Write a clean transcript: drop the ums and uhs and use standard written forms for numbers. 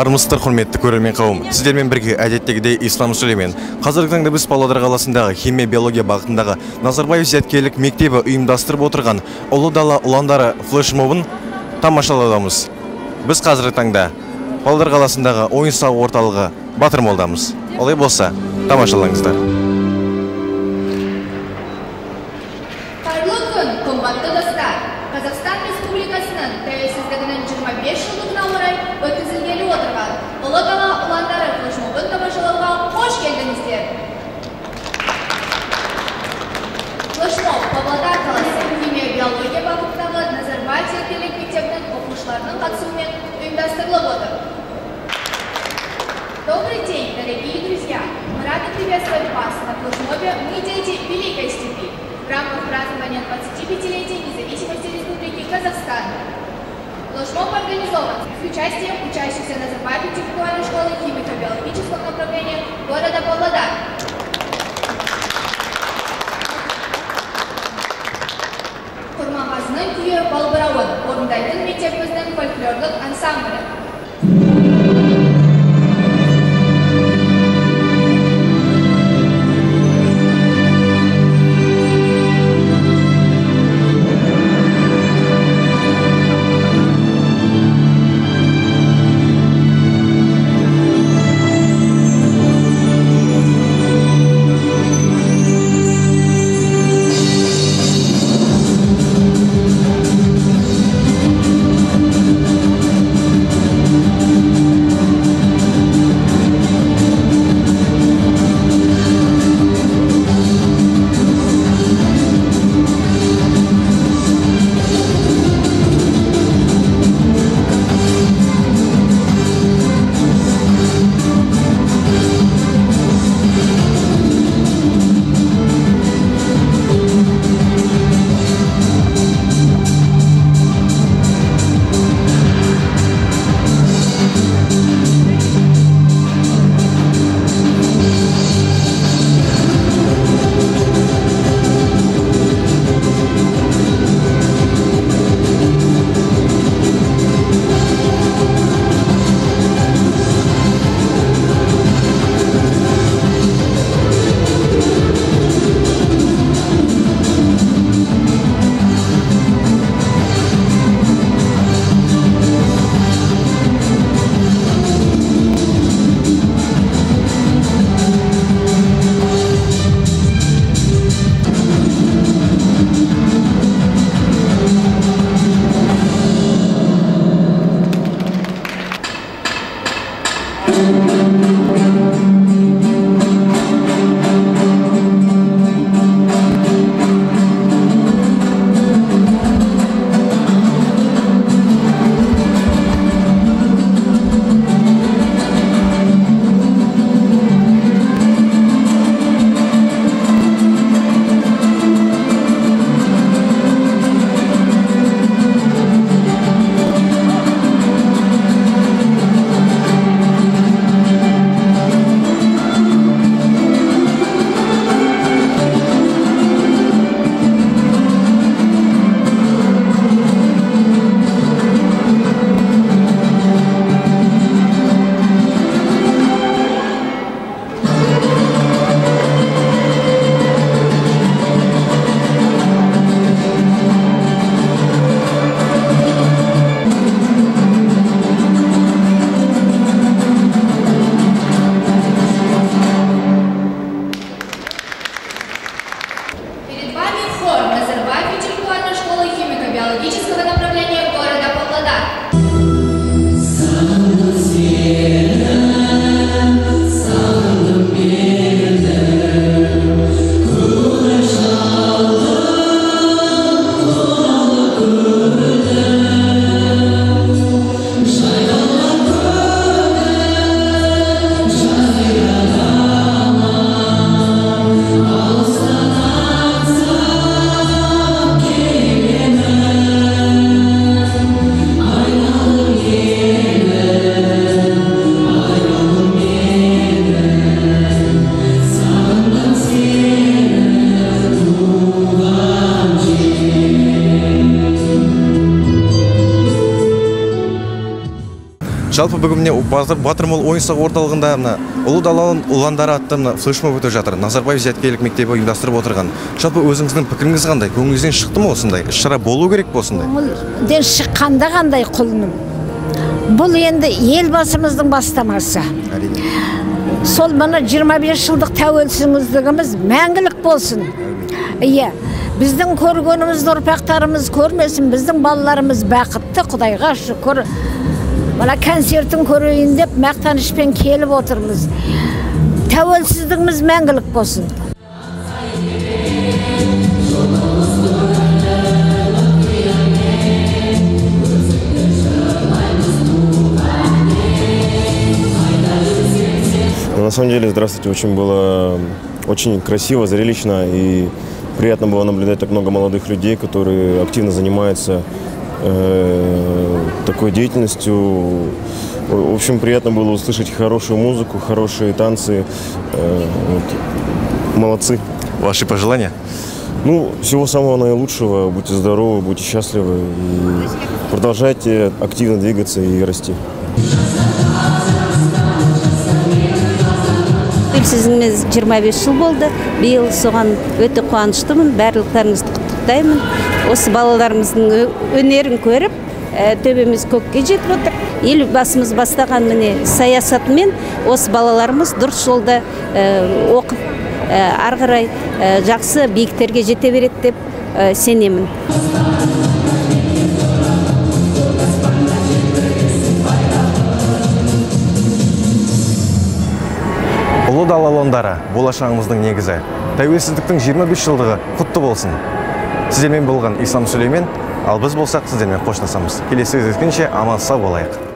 Армысыздар, құрметті көрермен қауым. Сіздермен бірге әдеттегідей Ислам Сүлеймен. Қазіргі таңда біз Павлодар қаласындағы химия биология бағытындағы Назарбаев зияткерлік мектебі ұйымдастырып отырған Ұлы дала ұландары флешмобын тамашалаудамыз. Біз қазіргі таңда Павлодар қаласындағы ойын-сауық орталығы Батыр молдамыз. Олай болса, тамашалаңыздар. Қайырлы күн, қымбатты достар. Қазақстан Республикасының тәуелсіздігінің 25 жылдығына орай өткізілгелі отырған Ұлы дала ұландары флешмобын тамашалауға қош келдіңіздер. Флешмоб Павлодар қаласы химия биология бағытындағы Назарбаев зияткерлік мектебінің оқушыларының қатысуымен ұйымдастырылып отыр. Добрый день, дорогие друзья! Мы рады приветствовать вас на флешмобе «Мы дети Великой Степи» в рамках празднования 25-летия независимости Республики Казахстан. Флешмоб организован с участием учащихся Назарбаев интеллектуальной школы химико-биологического направления города Павлодар. Құрманғазының күйі «Балбырауын» орындайтын мектебіміздің фольклорлық ансамблі. Жалпы бүгін міне Батырмол ойын-сауық орталығында мына Ұлы Дала ұландары атты мына флешмоб өтіп жатыр. Назарбаев зияткерлік мектебі ұйымдастырып отырған. Жалпы өзіңіздің пікіріңіз қандай? Көңіліңізден шықты ма осындай? Іс-шара болу керек пе осындай? Көңілден шыққанда қандай құлыным. Бұл енді елбасымыздың бастамасы. Сол мына 25 жылдық тәуелсіздігіміз мәңгілік болсын. Иә, біздің көргенімізді ұрпақтарымыз көрмесін, біздің балаларымыз бақытты, Құдайға шүкір. Бала концертін көрейін деп мақтанышпен келіп отырмыз. Тәуелсіздігіміз мәңгілік болсын. На самом деле, здравствуйте, было очень красиво, зрелищно и приятно было наблюдать так много молодых людей, которые активно занимаются такой деятельностью. В общем, приятно было услышать хорошую музыку, хорошие танцы. Молодцы. Ваши пожелания? Ну, всего самого наилучшего. Будьте здоровы, будьте счастливы и продолжайте активно двигаться и расти. Тәуелсіздігіміз 25 жыл болды. Биыл соған өте қуаныштымын. Барлықтарыңызды құттықтаймын. Осы балаларымыздың өнерін көріп, төбеміз көкке жетіп отыр. Елбасымыз бастаған міне саясатымен осы балаларымыз дұрыс жолда оқып, ары қарай жақсы биіктерге жете береді деп сенемін. Ұлы Дала ұландары болашағымыздың негізі. Тәуелсіздіктің 25 жылдығы құтты болсын. Сіздермен болған Ислам Сүлеймен, ал біз болсақ сіздермен қоштасамыз. Келесі кездескенше аман сау болайық.